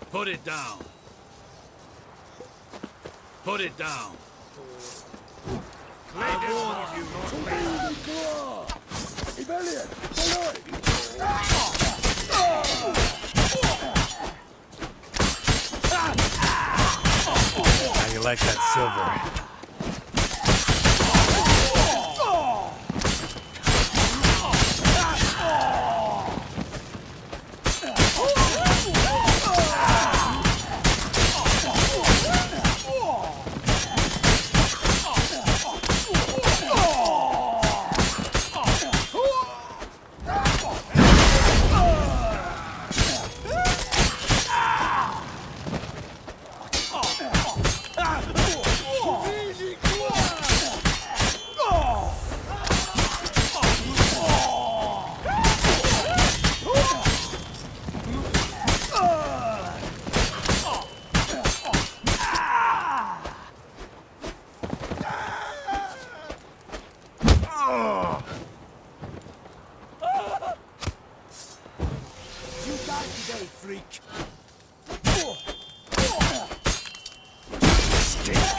Put it down. Put it down. I warned you not How you like that silver? freak. Stink.